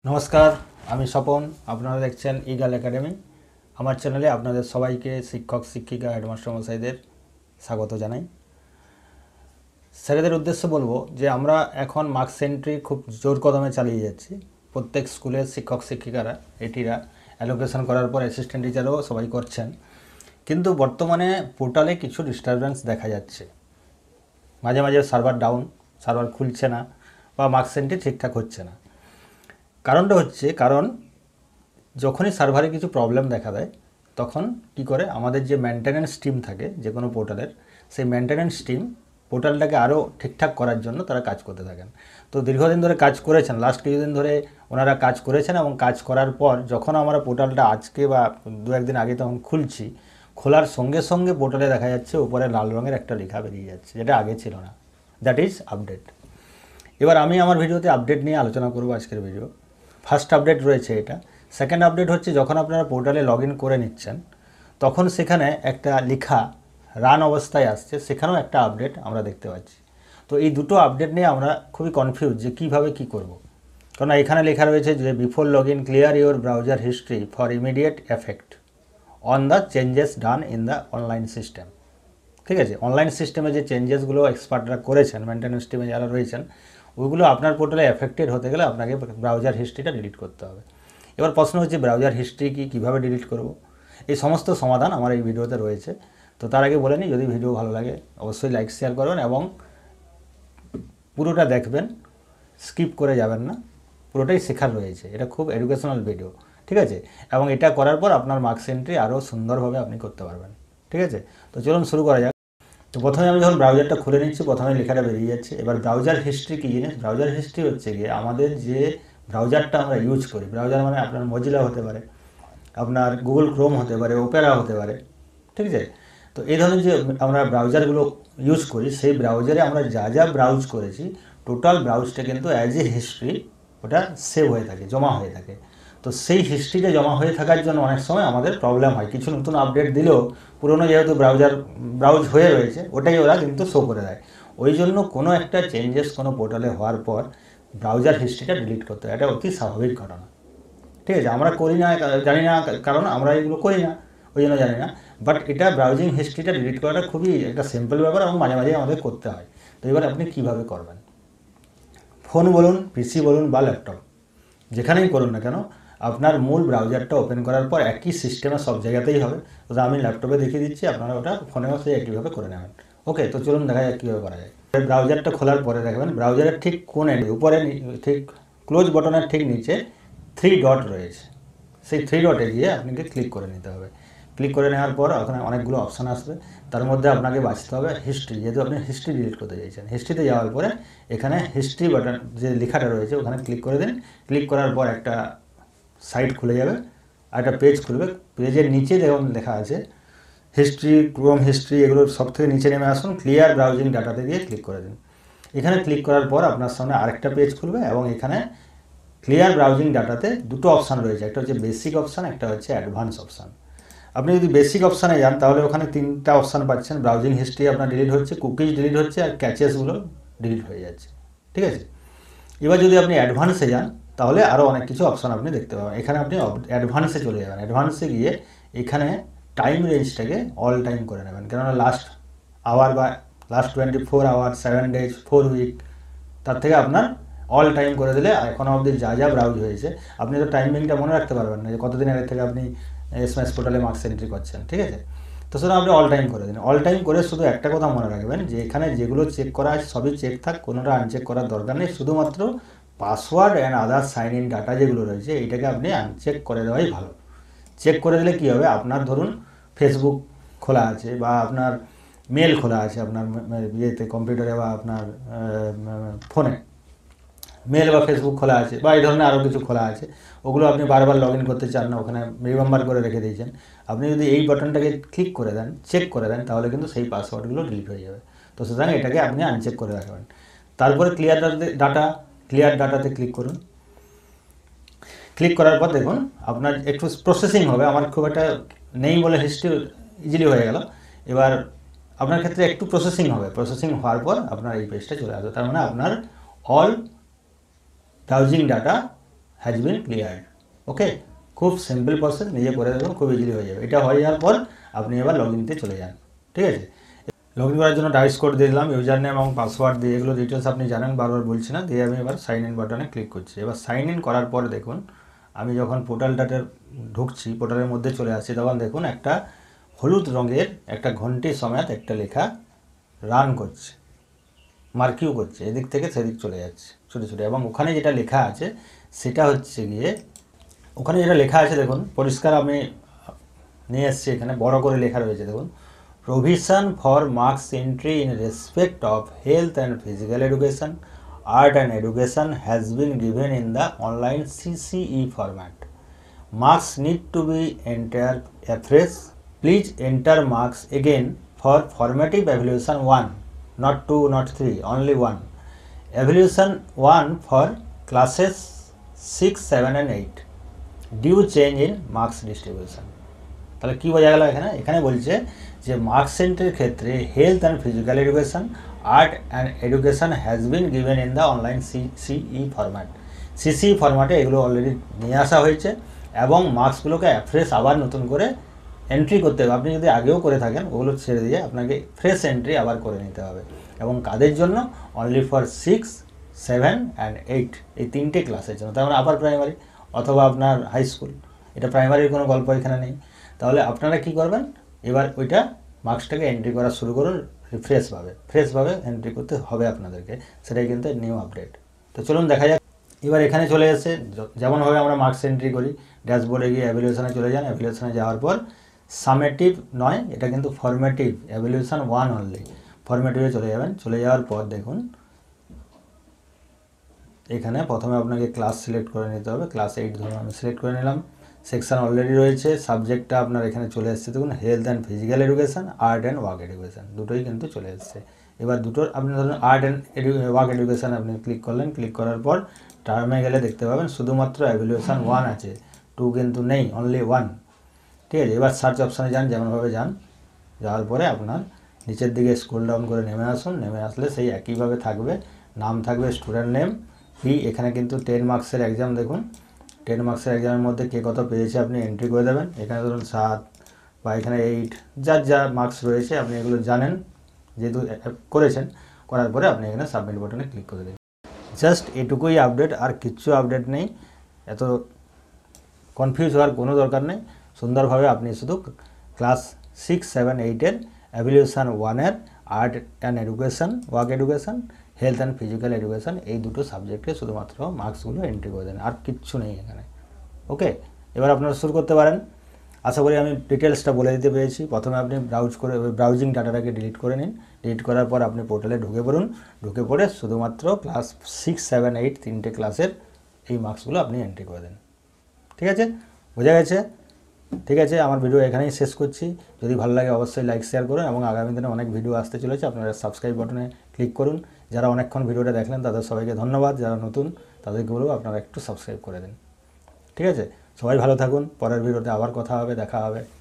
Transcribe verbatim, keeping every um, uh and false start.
নমস্কার, আমি স্বপন। আপনারা দেখছেন ইগাল একাডেমি। আমার চ্যানেলে আপনাদের সবাইকে শিক্ষক শিক্ষিকা হেডমাস্টার মশাইদের স্বাগত জানাই। স্যারেদের উদ্দেশ্যে বলবো যে আমরা এখন মার্কস এন্ট্রি খুব জোর কদমে চালিয়ে যাচ্ছি। প্রত্যেক স্কুলের শিক্ষক শিক্ষিকারা এটিরা অ্যালোকেশন করার পর অ্যাসিস্ট্যান্ট টিচারও সবাই করছেন, কিন্তু বর্তমানে পোর্টালে কিছু ডিস্টারবেন্স দেখা যাচ্ছে। মাঝে মাঝে সার্ভার ডাউন, সার্ভার খুলছে না বা মার্কস এন্ট্রি ঠিকঠাক হচ্ছে না। কারণটা হচ্ছে কারণ যখনই সার্ভারে কিছু প্রবলেম দেখা দেয় তখন কি করে আমাদের যে মেনটেন্যান্স টিম থাকে যে কোনো পোর্টালের, সেই মেনটেন্যান্স টিম পোর্টালটাকে আরও ঠিকঠাক করার জন্য তারা কাজ করতে থাকেন। তো দীর্ঘদিন ধরে কাজ করেছেন, লাস্ট কিছুদিন ধরে ওনারা কাজ করেছেন এবং কাজ করার পর যখন আমরা পোর্টালটা আজকে বা দু একদিন আগে তখন খুলছি, খোলার সঙ্গে সঙ্গে পোর্টালে দেখা যাচ্ছে উপরে লাল রঙের একটা লেখা বেরিয়ে যাচ্ছে, যেটা আগে ছিল না। That is update. এবার আমি আমার ভিডিওতে আপডেট নিয়ে আলোচনা করব। আজকের ভিডিও ফার্স্ট আপডেট রয়েছে এটা। সেকেন্ড আপডেট হচ্ছে যখন আপনারা পোর্টালে লগ ইন করে নিচ্ছেন তখন সেখানে একটা লেখা রান অবস্থায় আসছে, সেখানেও একটা আপডেট আমরা দেখতে পাচ্ছি। তো এই দুটো আপডেট নিয়ে আমরা খুবই কনফিউজ যে কীভাবে কী করব। কারণ এখানে লেখা রয়েছে যে before log in clear your browser history for immediate effect on the changes done in the online system. ঠিক আছে, অনলাইন সিস্টেমে যে চেঞ্জেসগুলো এক্সপার্টরা করেছেন, মেনটেন্যান্স টিমে যারা রয়েছেন, ওইগুলো আপনার পোর্টালে এফেক্টেড হতে গেলে আপনাকে ব্রাউজার হিস্ট্রিটা ডিলিট করতে হবে। এবার প্রশ্ন হচ্ছে ব্রাউজার হিস্ট্রি কি, কীভাবে ডিলিট করব? এই সমস্ত সমাধান আমার এই ভিডিওতে রয়েছে। তো তার আগে বলে নিই, যদি ভিডিও ভালো লাগে অবশ্যই লাইক শেয়ার করবেন এবং পুরোটা দেখবেন, স্কিপ করে যাবেন না। পুরোটাই শেখার রয়েছে, এটা খুব এডুকেশনাল ভিডিও। ঠিক আছে, এবং এটা করার পর আপনার মার্কস এন্ট্রি আরও সুন্দরভাবে আপনি করতে পারবেন। ঠিক আছে, তো চলুন শুরু করা যাক। তো প্রথমে আমি যখন ব্রাউজারটা খুলে নিচ্ছি, প্রথমে লেখাটা বেরিয়ে যাচ্ছে। এবার ব্রাউজার হিস্ট্রি কী জিনিস? ব্রাউজার হিস্ট্রি হচ্ছে গিয়ে আমাদের যে ব্রাউজারটা আমরা ইউজ করি, ব্রাউজার মানে আপনার মজিলা হতে পারে, আপনার গুগল ক্রোম হতে পারে, ওপেরা হতে পারে। ঠিক আছে, তো এই ধরনের যে আমরা ব্রাউজারগুলো ইউজ করি, সেই ব্রাউজারে আমরা যা যা ব্রাউজ করেছি টোটাল ব্রাউজটা কিন্তু অ্যাজ এ হিস্ট্রি ওটা সেভ হয়ে থাকে, জমা হয়ে থাকে। তো সেই হিস্ট্রিটা জমা হয়ে থাকার জন্য অনেক সময় আমাদের প্রবলেম হয়। কিছু নতুন আপডেট দিলেও পুরনো যেহেতু ব্রাউজার ব্রাউজ হয়ে রয়েছে ওটাই ওরা কিন্তু শো করে দেয়। ওই জন্য কোনো একটা চেঞ্জেস কোনো পোর্টালে হওয়ার পর ব্রাউজার হিস্ট্রিটা ডিলিট করতে হয়, এটা অতি স্বাভাবিক ঘটনা। ঠিক আছে, আমরা করি না, জানি না, কারণ আমরা এগুলো করি না, ওই জন্য জানি না। বাট এটা ব্রাউজিং হিস্ট্রিটা ডিলিট করাটা খুবই একটা সিম্পল ব্যাপার এবং মাঝে মাঝে আমাদের করতে হয়। তো এবার আপনি কীভাবে করবেন? ফোন বলুন, পিসি বলুন বা ল্যাপটপ, যেখানেই করুন না কেন, আপনার মূল ব্রাউজারটা ওপেন করার পর একই সিস্টেমে সব জায়গাতেই হবে। তো আমি ল্যাপটপে দেখিয়ে দিচ্ছি, আপনারা ওটা ফোনেও সেই একইভাবে করে নেবেন। ওকে, তো চলুন দেখা যাক কীভাবে করা যায়। ব্রাউজারটা খোলার পরে দেখবেন ব্রাউজারের ঠিক কোণে উপরে ঠিক ক্লোজ বটনের ঠিক নিচে থ্রি ডট রয়েছে। সেই থ্রি ডটে গিয়ে আপনাকে ক্লিক করে নিতে হবে। ক্লিক করে নেওয়ার পর ওখানে অনেকগুলো অপশান আসবে, তার মধ্যে আপনাকে বাঁচতে হবে হিস্ট্রি, যেহেতু আপনি হিস্ট্রি ডিলিট করতে চাইছেন। হিস্ট্রিতে যাওয়ার পরে এখানে হিস্ট্রি বাটন যে লেখাটা রয়েছে ওখানে ক্লিক করে দিন। ক্লিক করার পর একটা সাইট খুলে যাবে, আর একটা পেজ খুলবে। পেজের নিচে যেমন লেখা আছে হিস্ট্রি, ক্রোম হিস্ট্রি, এগুলো সব থেকে নিচে নেমে আসুন, ক্লিয়ার ব্রাউজিং ডাটাতে গিয়ে ক্লিক করে দিন। এখানে ক্লিক করার পর আপনার সামনে আরেকটা পেজ খুলবে এবং এখানে ক্লিয়ার ব্রাউজিং ডাটাতে দুটো অপশান রয়েছে, একটা হচ্ছে বেসিক অপশান, একটা হচ্ছে অ্যাডভান্স অপশান। আপনি যদি বেসিক অপশানে যান তাহলে ওখানে তিনটা অপশান পাচ্ছেন। ব্রাউজিং হিস্ট্রি আপনার ডিলিট হচ্ছে, কুকিজ ডিলিট হচ্ছে, আর ক্যাচেসগুলো ডিলিট হয়ে যাচ্ছে। ঠিক আছে, এবার যদি আপনি অ্যাডভান্সে যান তাহলে আরও অনেক কিছু অপশান আপনি দেখতে পাবেন। এখানে আপনি অ্যাডভান্সে চলে যাবেন। অ্যাডভান্সে গিয়ে এখানে টাইম রেঞ্জটাকে অল টাইম করে নেবেন, কেননা লাস্ট আওয়ার বা last twenty four hour, seven days, four week, তার থেকে আপনার অল টাইম করে দিলে এখনও অবধি যা যা ব্রাউজ হয়েছে, আপনি তো টাইমিংটা মনে রাখতে পারবেন না যে কতদিন আগের থেকে আপনি এসএমএস পোর্টালে মার্কস এন্ট্রি করছেন। ঠিক আছে, তো শুধু আপনি অল টাইম করে দিন। অল টাইম করে শুধু একটা কথা মনে রাখবেন যে এখানে যেগুলো চেক করা আছে সবই চেক থাক, কোনোটা আনচেক করার দরকার নেই। শুধুমাত্র password and other sign in data যেগুলো রয়েছে এইটাকে আপনি আনচেক করে দেওয়াই ভালো। চেক করে দিলে কী হবে, আপনার ধরুন ফেসবুক খোলা আছে বা আপনার মেল খোলা আছে আপনার ইয়েতে কম্পিউটারে বা আপনার ফোনে মেল বা ফেসবুক খোলা আছে বা এই ধরনের আরও কিছু খোলা আছে, ওগুলো আপনি বারবার লগ ইন করতে চান না, ওখানে রিমেম্বার করে রেখে দিয়েছেন। আপনি যদি এই বাটনটাকে ক্লিক করে দেন, চেক করে দেন, তাহলে কিন্তু সেই পাসওয়ার্ডগুলো ডিলিট হয়ে যাবে। তো সুতরাং এটাকে আপনি আনচেক করে রাখবেন। তারপরে ক্লিয়ার ডাটা, ক্লিয়ার ডাটাতে ক্লিক করুন। ক্লিক করার পর দেখুন আপনার একটু প্রসেসিং হবে। আমার খুব একটা নেই বলে হিস্ট্রি ইজিলি হয়ে গেল। এবার আপনার ক্ষেত্রে একটু প্রসেসিং হবে। প্রসেসিং হওয়ার পর আপনার এই পেজটা চলে আসবে। তার মানে আপনার all browsing data has been cleared. Okay, খুব সিম্পল প্রসেস, নিজে করে দেবেন, খুব ইজিলি হয়ে যাবে। এটা হয়ে যাওয়ার পর আপনি এবার লগ ইনতে চলে যান। ঠিক আছে, লগ ইন করার জন্য ডাইস কোড দিয়ে দিলাম, ইউজার নেম এবং পাসওয়ার্ড দিয়ে, এগুলো ডিটেলস আপনি জানেন, বারবার বলছি না। দিয়ে আমি এবার সাইন ইন বাটনে ক্লিক করছি। এবার সাইন ইন করার পরে দেখুন, আমি যখন পোর্টালটাতে ঢুকছি, পোর্টালের মধ্যে চলে আসছি, তখন দেখুন একটা হলুদ রঙের একটা ঘন্টি সমেত একটা লেখা রান করছে, মার্কিও করছে, এদিক থেকে সেদিক চলে যাচ্ছে ছোটো ছোটো। এবং ওখানে যেটা লেখা আছে সেটা হচ্ছে গিয়ে, ওখানে যেটা লেখা আছে দেখুন, পরিষ্কার আমি নিয়ে এসছি, এখানে বড় করে লেখা রয়েছে দেখুন, provision for marks entry in respect of health and physical education, art and education has been given in the online CCE format. Marks need to be entered afresh. Please enter marks again for formative evaluation one, not two, not three, only one. Evaluation one for classes six, seven and eight. Due change in marks distribution. তাহলে কী বোঝা গেল এখানে? এখানে বলছে যে marks সেন্টারের ক্ষেত্রে health and physical education, art and education has been given in the online CCE format. CCE ফরম্যাটে এগুলো অলরেডি নিয়ে আসা হয়েছে এবং মার্কসগুলোকে ফ্রেশ আবার নতুন করে এন্ট্রি করতে হবে। আপনি যদি আগেও করে থাকেন ওগুলো ছেড়ে দিয়ে আপনাকে ফ্রেশ এন্ট্রি আবার করে নিতে হবে। এবং কাদের জন্য? Only for six, seven and eight, এই তিনটে ক্লাসের জন্য। তার মানে আপার প্রাইমারি অথবা আপনার হাই স্কুল, এটা প্রাইমারির কোনো গল্প এখানে নেই। তাহলে আপনারা কি করবেন, এবার ওইটা মার্কসটাকে এন্ট্রি করা শুরু করুন ফ্রেশভাবে, ফ্রেশভাবে এন্ট্রি করতে হবে আপনাদেরকে, সেটাই কিন্তু নিউ আপডেট। তো চলুন দেখা যাক। এবার এখানে চলে এসে যেমনভাবে আমরা মার্কস এন্ট্রি করি, ড্যাশবোর্ডে গিয়ে অ্যাভ্যালুয়েশনে চলে যান। অ্যাভ্যালুয়েশনে যাওয়ার পর সামেটিভ নয়, এটা কিন্তু ফরমেটিভ, অ্যাভ্যালুয়েশন ওয়ান অনলি, ফরমেটিভে চলে যাবেন। চলে যাওয়ার পর দেখুন এখানে প্রথমে আপনাকে ক্লাস সিলেক্ট করে নিতে হবে। ক্লাস এইট ধরুন আমি সিলেক্ট করে নিলাম। সেকশান অলরেডি রয়েছে, সাবজেক্টটা আপনার এখানে চলে এসেছে দেখুন, health and physical education, art and work education, দুটোই কিন্তু চলে এসেছে। এবার দুটোর আপনি ধরুন আর্ট অ্যান্ড ওয়ার্ক এডুকেশন আপনি ক্লিক করলেন। ক্লিক করার পর টার্মে গেলে দেখতে পাবেন শুধুমাত্র অ্যাভ্যালুয়েশন ওয়ান আছে, টু কিন্তু নেই, অনলি ওয়ান। ঠিক আছে, এবার সার্চ অপশানে যান, যেমনভাবে যান, যাওয়ার পরে আপনার নিচের দিকে স্ক্রল ডাউন করে নেমে আসুন। নেমে আসলে সেই একইভাবে থাকবে, নাম থাকবে স্টুডেন্ট নেম, ফি। এখানে কিন্তু টেন মার্কসের এক্সাম দেখুন, টেন মার্কসের এক্সামের মধ্যে কে কত পেয়েছে আপনি এন্ট্রি করে দেবেন। এখানে ধরুন সাত বা এখানে এইট, যার যা মার্কস রয়েছে আপনি এগুলো জানেন যেহেতু করেছেন। করার পরে আপনি এখানে সাবমিট বাটনে ক্লিক করে দেবেন। জাস্ট এটুকুই আপডেট, আর কিচ্ছু আপডেট নেই। এত কনফিউজ হওয়ার কোনো দরকার নেই। সুন্দরভাবে আপনি শুধু ক্লাস সিক্স, সেভেন, এইটের অ্যাভ্যালুয়েশন ওয়ানের art and education, work education, health and physical education, এই দুটো সাবজেক্টে শুধুমাত্র মার্কসগুলো এন্ট্রি করে দেন, আর কিচ্ছু নেই এখানে। ওকে, এবার আপনারা শুরু করতে পারেন। আশা করি আমি ডিটেলসটা বলে দিতে পেরেছি। প্রথমে আপনি ব্রাউজ করে ব্রাউজিং ডাটাটাকে ডিলিট করে নিন। ডিলিট করার পর আপনি পোর্টালে ঢুকে পড়ুন। ঢুকে পড়ে শুধুমাত্র ক্লাস সিক্স, সেভেন, এইট তিনটে ক্লাসের এই মার্কসগুলো আপনি এন্ট্রি করে দেন। ঠিক আছে, বোঝা গেছে? ঠিক আছে, আমার ভিডিও এখানেই শেষ করছি। যদি ভালো লাগে অবশ্যই লাইক শেয়ার করুন, এবং আগামী দিনে অনেক ভিডিও আসতে চলেছে, আপনারা সাবস্ক্রাইব বাটনে ক্লিক করুন। যারা অনেকক্ষণ ভিডিওটা দেখলেন তাদের সবাইকে ধন্যবাদ। যারা নতুন তাদেরকে বলবো আপনারা একটু সাবস্ক্রাইব করে দিন। ঠিক আছে, সবাই ভালো থাকুন। পরের ভিডিওতে আবার কথা হবে, দেখা হবে।